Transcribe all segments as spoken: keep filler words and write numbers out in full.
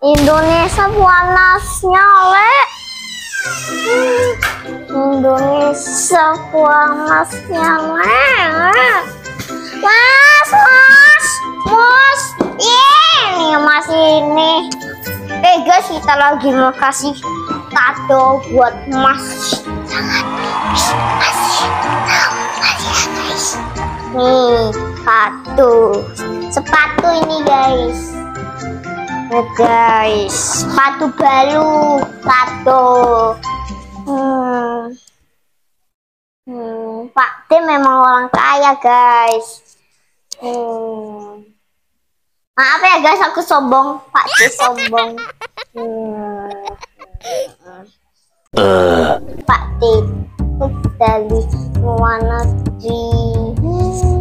Indonesia panasnya, Le. Hmm, Indonesia panasnya, Le. Mas, mas, mas. Ini masih ini. Eh guys, kita lagi mau kasih kado buat Mas. Nih, kado. Sepatu ini, guys. Nah, guys, sepatu baru, kado. Hmm. Hmm, Pak D memang orang kaya, guys. Hmm. Maaf ya guys, aku sombong. Pak D sombong. Hmm. Uh. Pak D itu dari luar negeri. Hmm.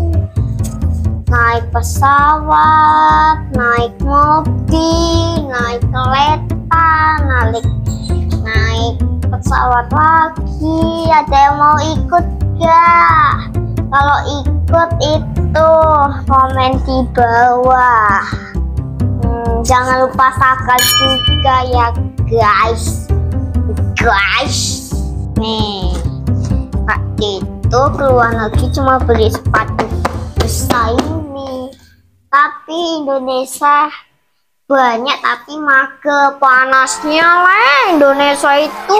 Naik pesawat, naik mobil, naik kereta, naik naik pesawat lagi. Ada yang mau ikut gak? Kalau ikut itu komen di bawah. Hmm, jangan lupa subscribe juga ya guys. Guys, nih Pak D itu keluar negeri cuma beli sepatu besar ini, tapi Indonesia banyak tapi mage panasnya lah Indonesia itu.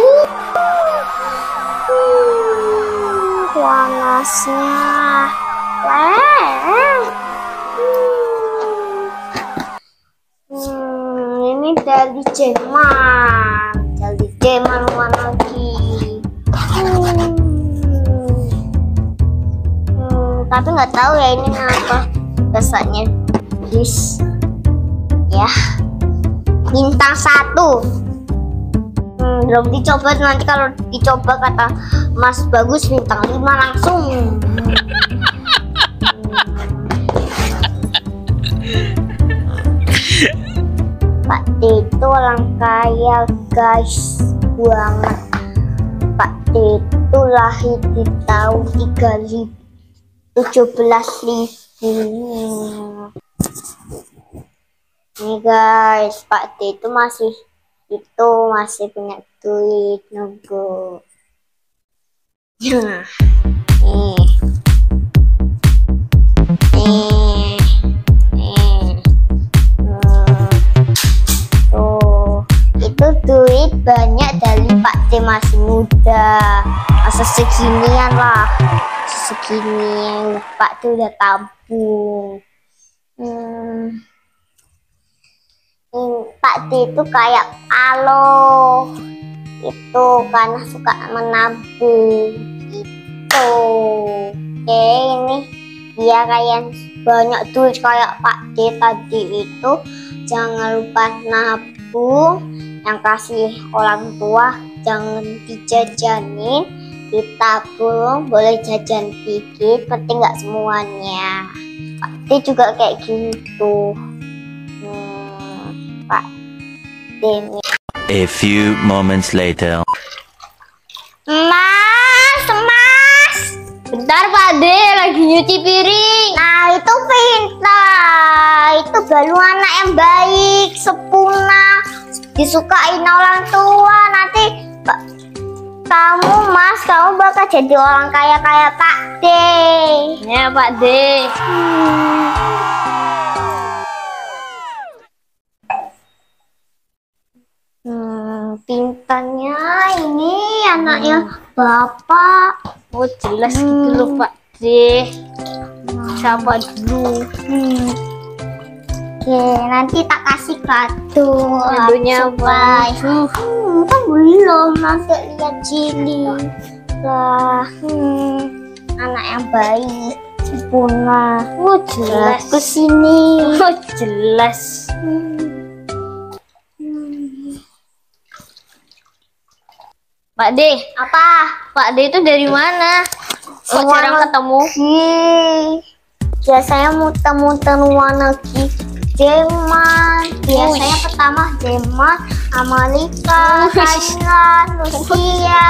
Hmm, panasnya lah. Hmm, ini dari Jerman, dari Jerman luar negeri. Hmm. Tapi nggak tahu ya ini apa rasanya. Dis ya, bintang satu. Hmm, belum dicoba, nanti kalau dicoba kata Mas bagus bintang lima langsung. Hmm. Pak D itu orang kaya guys banget. Pak D itu lahir di tahun tiga ribu tujuh belas ribu. Nih guys, Pak D itu masih itu masih punya duit nunggu. Nah, nih, nih, nih, hmm. Tuh, itu duit banyak dari Pak D masih muda, masa seginian lah. Segini Pak tuh udah tabung. hmm. Pak D itu kayak Alo itu karena suka menabung gitu. Oke, ini dia kayak banyak duit kayak Pak D tadi itu. Jangan lupa nabung, yang kasih orang tua jangan dijajanin, ditabung, boleh jajan dikit, penting nggak semuanya. Pak D juga kayak gitu. hmm, Pak D. A few moments later. Mas, mas, bentar Pak D, lagi nyuci piring. Nah itu pintar, itu baru anak yang baik, sempurna, disukain orang tua. Nanti Pak, kamu mas, kamu bakal jadi orang kaya kayak Pak D. Ya Pak D. Hmm. Hmm, pintarnya ini anaknya hmm. Bapak. Oh jelas hmm. gitu loh Pak D. Hmm. Siapa dulu? Hmm. Oke, nanti tak kasih kado. Kadonya apa? Hmm, kan belum, nanti lihat sini. Lah, hmm, anak yang baik, sempurna. Oh jelas. Ke sini. Oh jelas. Hmm. Hmm. Pak D, apa? Pak D itu dari mana? Kok jarang ketemu? Biasanya muter-muter luar negeri. Jerman, biasanya Uish. pertama Jerman, Amerika, Thailand, Rusia.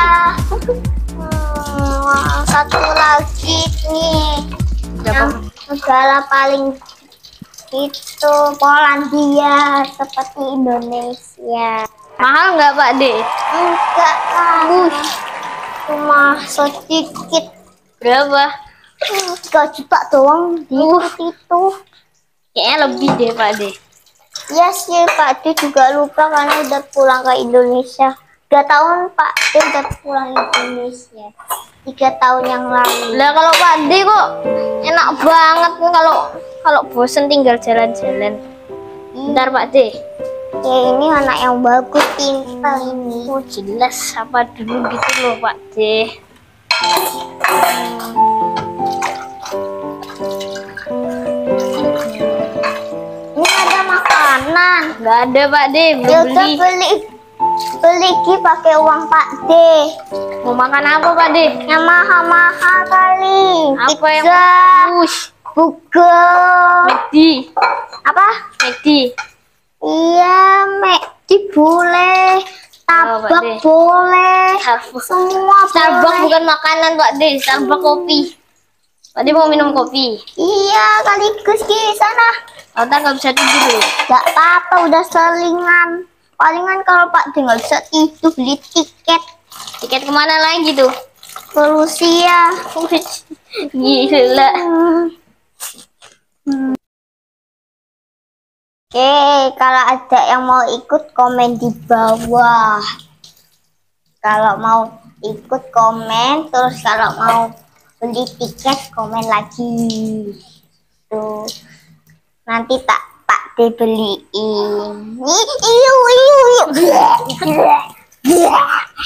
Hmm, satu lagi nih, yang negara paling Itu Polandia seperti Indonesia. Mahal nggak Pak D? Enggak lah. Uh, Cuma sedikit. berapa? tiga juta doang di Uh. itu. Kayaknya lebih deh Pak D. Ya sih Pak D juga lupa karena udah pulang ke Indonesia. Tiga tahun Pak D udah pulang Indonesia. Tiga tahun yang lalu. Lah kalau Pak D kok enak banget kalau kalau bosen tinggal jalan-jalan. Bentar Pak D. Ya ini anak yang bagus, pintar ini. Oh jelas apa dulu gitu loh Pak D. Ini ada makanan. Nggak ada Pak D, Ya belum udah beli. beli beli Ki pakai uang Pak D. Mau makan apa Pak D? Yang mahal-mahal kali. Apa yang Pizza, bagus? burger, McD, apa? McD. Iya, McD boleh, Oh, Pak tabak D. boleh, Starbucks. semua Starbucks boleh. bukan makanan Pak D, Starbucks kopi. Pak D mau minum kopi. Iya, sekaligus Ki sana. Oh, ntar nggak bisa tidur loh. Gak apa-apa, udah selingan. Palingan kalau Pak D nggak bisa tidur beli tiket Tiket kemana lagi tuh? ke Rusia. Gila. Hmm. Oke, kalau ada yang mau ikut komen di bawah. Kalau mau ikut komen, terus kalau mau beli tiket komen lagi. Tuh, nanti tak Pak D beliin. Ih, iu, iu, iu.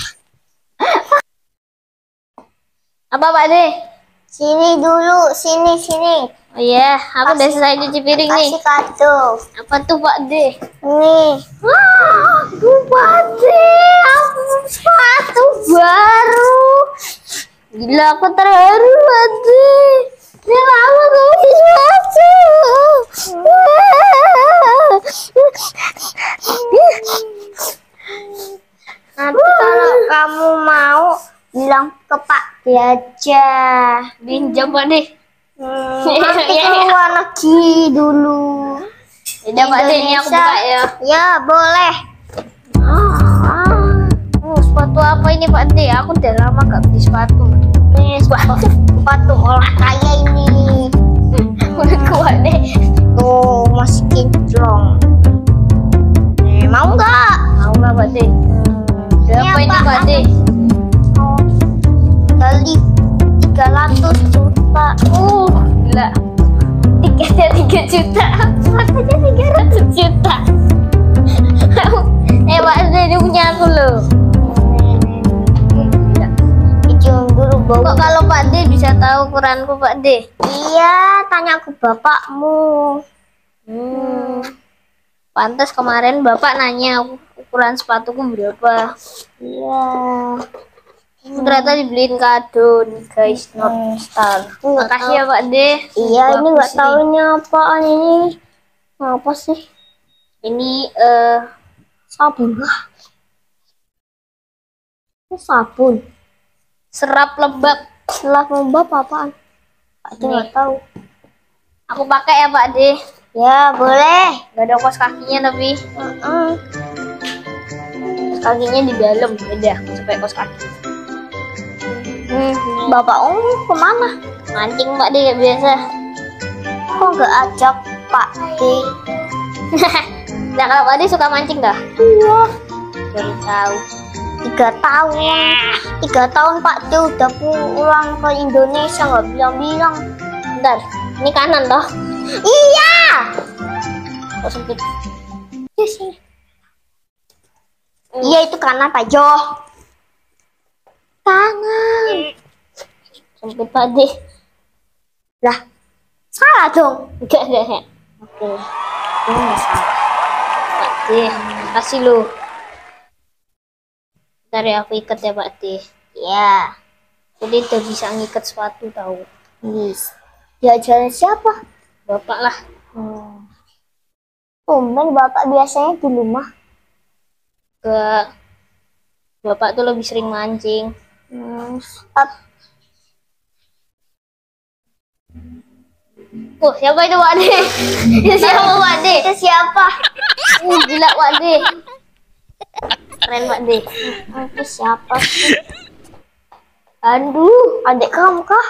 Apa Pak D? Sini dulu, sini, sini. Oh iya, aku udah selesai cuci piring nih. Kasih kado. Apa tuh Pak D? Nih. Wah, Pak D, aku sepatu baru. Gila, aku terharu Pak D. Ya lama gak beli sepatu. Nanti kalau kamu mau bilang ke Pak D aja. Pinjam Pak D. Hmm, nanti ke luar negeri dulu. Udah Pak D, ini aku buka ya. Ya boleh. Ah, oh, sepatu apa ini Pak D? Aku udah lama gak beli sepatu. Ini sepatu, sepatu orang kaya ini. Udah kuat deh. Tuh masih kinclong. Nih, mau nggak? Mau nggak Pak D? Berapa ini Pak D? Oh, kali tiga ratus juta. Uh, gila. Tiketnya tiga juta. Sepatunya tiga ratus juta. Eh Pak D, ini punya aku loh. Cium dulu bau. Kok kalau Pak D bisa tahu ukuranku Pak D? Iya, tanya ke bapakmu. Hmm. Pantas kemarin Bapak nanya ukuran sepatuku berapa. Iya. Ternyata dibeliin kado nih guys, not star. Makasih ya Pak D. Iya, ini nggak Bagus tahu nih. ini apaan ini. Apa sih? Ini eh Sabun. Ini sabun. serap lembab. Setelah lembab apaan? Pak D nggak tahu. Aku pakai ya Pak D. Ya, boleh. Gak ada kos kakinya tapi Mm-mm. kos kakinya di dalam. Beda sampai kos kaki. Hmm, Bapak Om kemana? Mancing Pak D kayak biasa. Kok nggak ajak Pak D? Nah kalau Pak D suka mancing dah? Iya. Baru tahu. Tiga tahun. Tiga tahun Pak D udah pulang ke Indonesia nggak bilang-bilang. Bentar, ini kanan toh? Iya. Kok sempit? Iya sih. Iya itu kanan Pak Jo. Kanan. Sempit Pak D. Lah, salah dong. Enggak, enggak, enggak. Oke. Ini nggak salah. Pak D, kasih lu. Ntar ya aku ikat ya Pak D. Ya. Jadi udah bisa ngikat sepatu tahu. Yes. Diajarin siapa? Bapak lah. Hmm. Tumben Bapak biasanya di rumah. Ke Bapak tuh lebih sering mancing. Hmm. Ap- Oh, siapa itu Pak De? Itu siapa Pak De? Itu siapa? Uh, gila Pak De. Keren Pak De. Itu siapa sih? Aduh, adik kamu kah?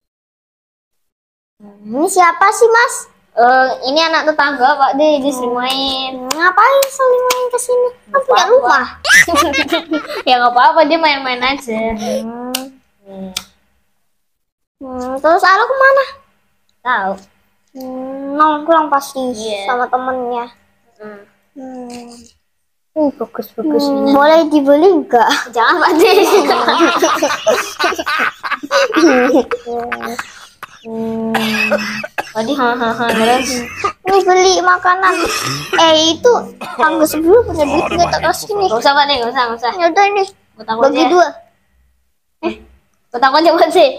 Ini siapa sih, Mas? Eh, ini anak tetangga Pak De, dia sering main. Ngapain saling main ke sini? Kan punya apa-apa. rumah. Ya nggak apa-apa, dia main-main aja. Hmm. Hmm. Hmm, terus Alo kemana? Tahu. Hmm, nongkrong pasti Iya. sama temennya. Hmm. Hmm. Uh, bagus-bagus Hmm, ini. boleh dibeli enggak? Jangan Pak De. Tadi hahaha terus. Ini beli makanan. Eh itu tangga sebelum punya duit nggak tak kasih nih. Gak usah Pak De, gak usah, gak usah. Ya udah ini Gue takut bagi aja. dua. Gue takut aja Pak De.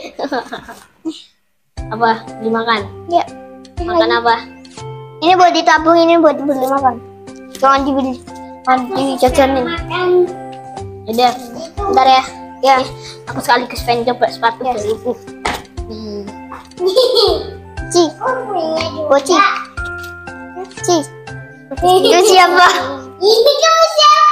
Apa? Dimakan? Ya. Makan apa? Ini buat ditabung, ini buat dibeli makan. Jangan dibeli. Nanti jajanin. Udah, Bentar ya. Ya. aku sekaligus pengen coba sepatu Ya. dari ibu. Ci. Boci. Ci. Itu siapa? Ini kamu siapa?